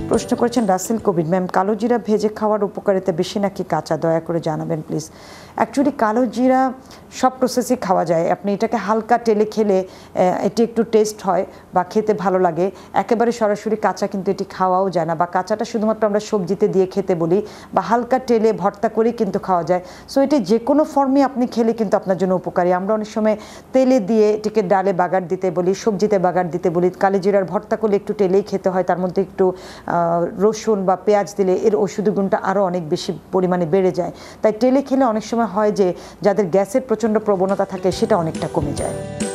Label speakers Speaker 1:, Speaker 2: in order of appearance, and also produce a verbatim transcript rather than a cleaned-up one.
Speaker 1: প্রশ্ন করেছেন রাসেল কবির ম্যাম, কালো জিরা ভেজে খাওয়ার উপকারিতা বেশি নাকি কাঁচা, দয়া করে জানাবেন প্লিজ। অ্যাকচুয়ালি কালো জিরা সব প্রসেসই খাওয়া যায়। আপনি এটাকে হালকা তেলে খেলে এটি একটু টেস্ট হয় বা খেতে ভালো লাগে। একেবারে সরাসরি কাঁচা কিন্তু এটি খাওয়াও যায় না, বা কাঁচাটা শুধুমাত্র আমরা সবজিতে দিয়ে খেতে বলি, বা হালকা তেলে ভর্তা করেই কিন্তু খাওয়া যায়। সো এটি যে কোনো ফর্মে আপনি খেলে কিন্তু আপনার জন্য উপকারী। আমরা অনেক সময় তেলে দিয়ে এটিকে ডালে বাগার দিতে বলি, সবজিতে বাগার দিতে বলি। কালো জিরার ভর্তা করলে একটু তেলেই খেতে হয়, তার মধ্যে একটু রসুন বা পেঁয়াজ দিলে এর ঔষধি গুণটা আরও অনেক বেশি পরিমাণে বেড়ে যায়। তাই তেলে খেলে অনেক সময় হয় যে যাদের গ্যাসের প্রচণ্ড প্রবণতা থাকে সেটা অনেকটা কমে যায়।